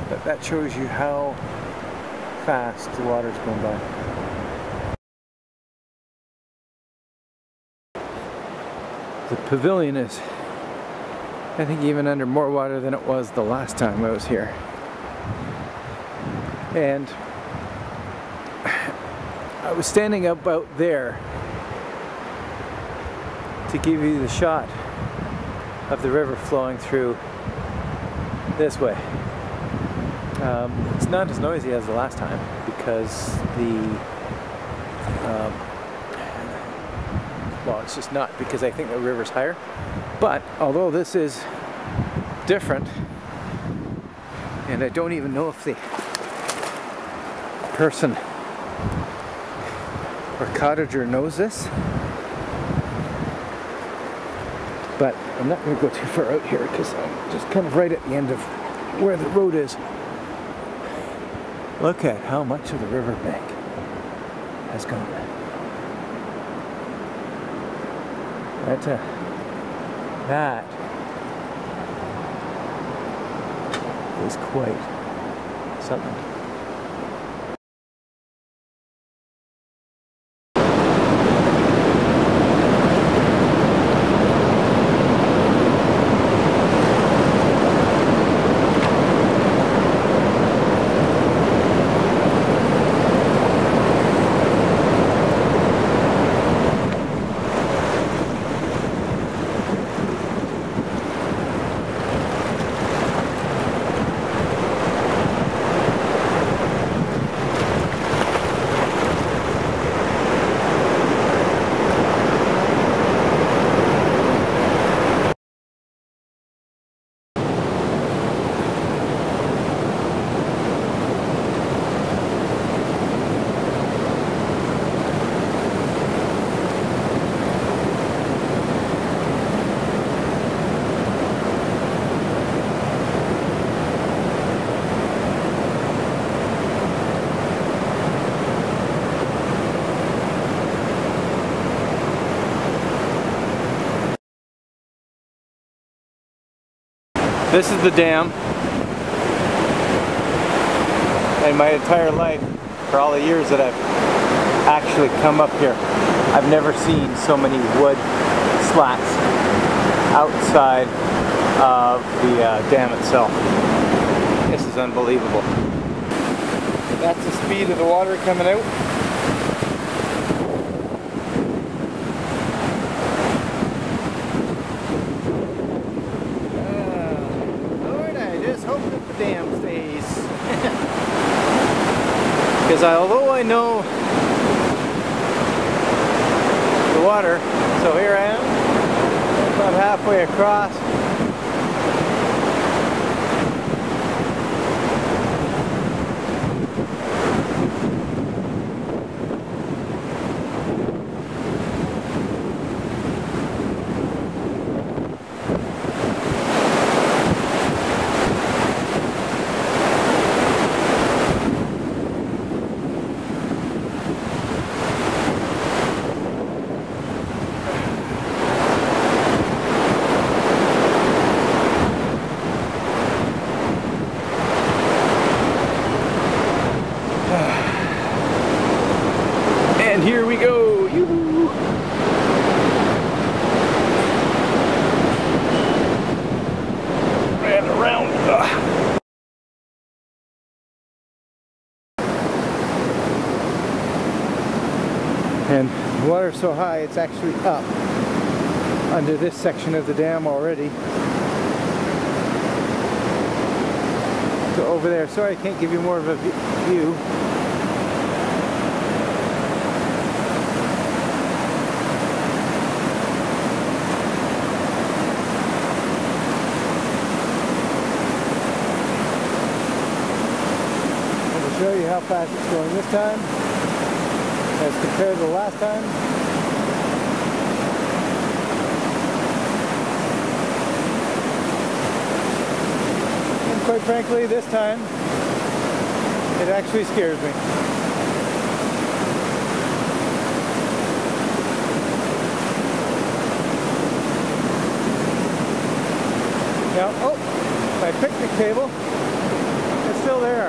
but that shows you how fast the water's going by. The pavilion is, I think, even under more water than it was the last time I was here. And I was standing about there to give you the shot of the river flowing through this way. It's not as noisy as the last time because well, it's just not, because I think the river's higher. But although this is different, and I don't even know if the person or cottager knows this, but I'm not going to go too far out here because I'm just kind of right at the end of where the road is. Look at how much of the riverbank has gone. That is quite something. This is the dam, and my entire life, for all the years that I've actually come up here, I've never seen so many wood slats outside of the dam itself. This is unbelievable. That's the speed of the water coming out. Dam stays. Because although I know the water, so here I am, about halfway across. And here we go! Yoo-hoo. And around. And the water's so high, it's actually up under this section of the dam already. So over there, sorry I can't give you more of a view. Show you how fast it's going this time as compared to the last time. And quite frankly, this time it actually scares me. Now, oh, my picnic table. It's still there.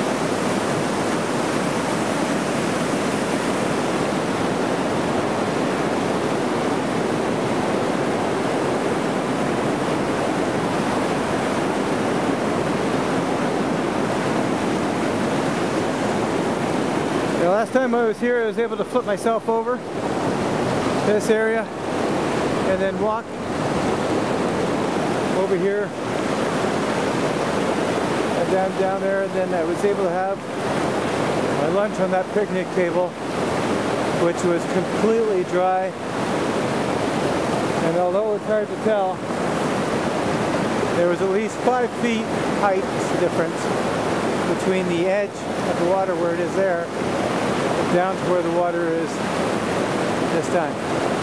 The last time I was here, I was able to flip myself over this area and then walk over here and down there, and then I was able to have my lunch on that picnic table, which was completely dry. And although it's hard to tell, there was at least 5 feet height difference between the edge of the water where it is there down to where the water is this time.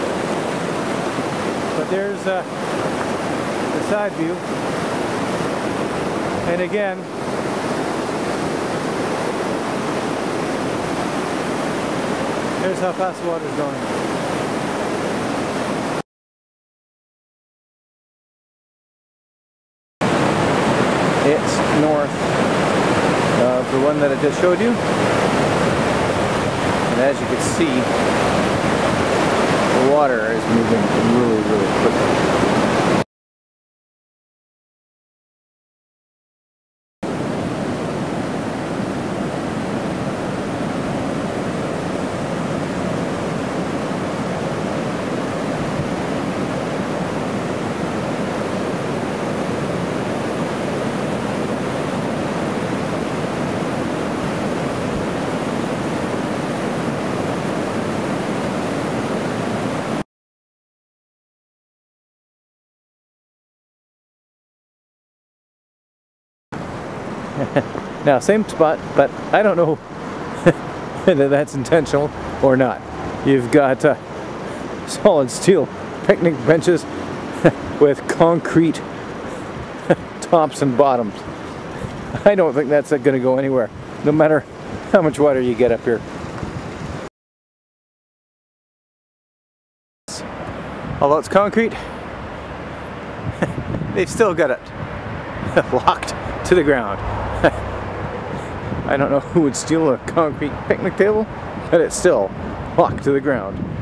But there's the side view, and again, here's how fast the water is going. It's north of the one that I just showed you. And as you can see, the water is moving really, really quickly. Now, same spot, but I don't know whether that's intentional or not. You've got solid steel picnic benches with concrete tops and bottoms. I don't think that's going to go anywhere, no matter how much water you get up here. Although it's concrete, they've still got it locked to the ground. I don't know who would steal a concrete picnic table, but it's still locked to the ground.